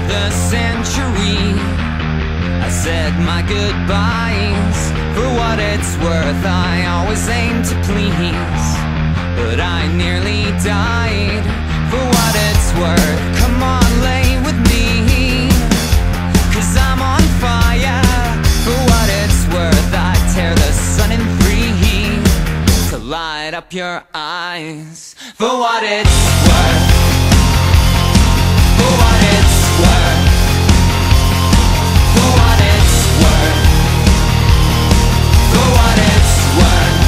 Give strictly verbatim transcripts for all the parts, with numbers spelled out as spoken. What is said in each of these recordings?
the century. I said my goodbyes. For what it's worth, I always aim to please, but I nearly died. For what it's worth, come on, lay with me, 'cause I'm on fire. For what it's worth, I tear the sun in three to light up your eyes. For what it's worth, for what it's worth, for what it's worth, for what it's worth.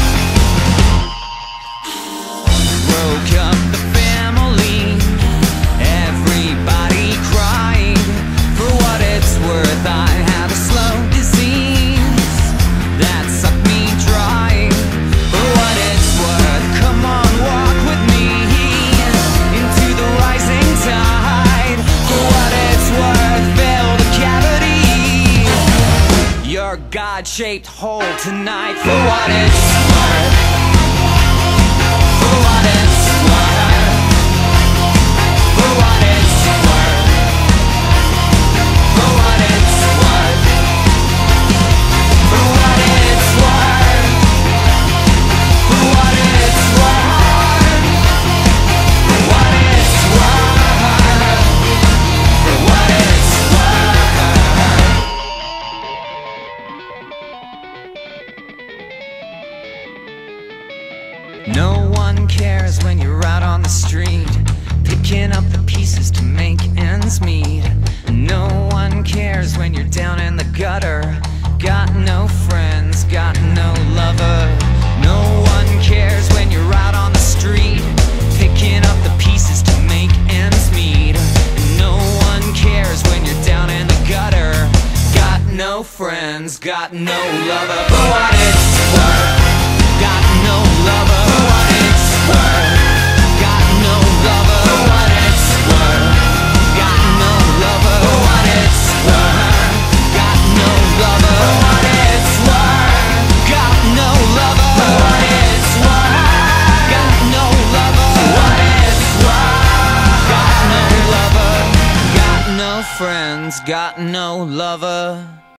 Broke up the family, everybody cried. For what it's worth, I had a slow disease that sucked me dry. For what it's worth, come on, walk with me into the rising tide. For what it's worth, fill the cavity, your God-shaped hole tonight. For what it's worth, for what it's worth, for what it's worth, for what it's worth, for what it's worth, for what it's worth, for what it's worth, for what it's worth. No one cares when you're out on the street, picking up the pieces to make ends meet. No one cares when you're down in the gutter, got no friends, got no lover. No one cares when you're out on the street, picking up the pieces to make ends meet. No one cares when you're down in the gutter, got no friends, got no lover. For what it's worth, got no lover. For what it's worth, got no lover. For what it's worth, got no lover. For what it's worth, got no lover. For what it's worth, got no lover. For what it's worth, got no lover. For what it's worth, got no lover. Got no friends, got no lover.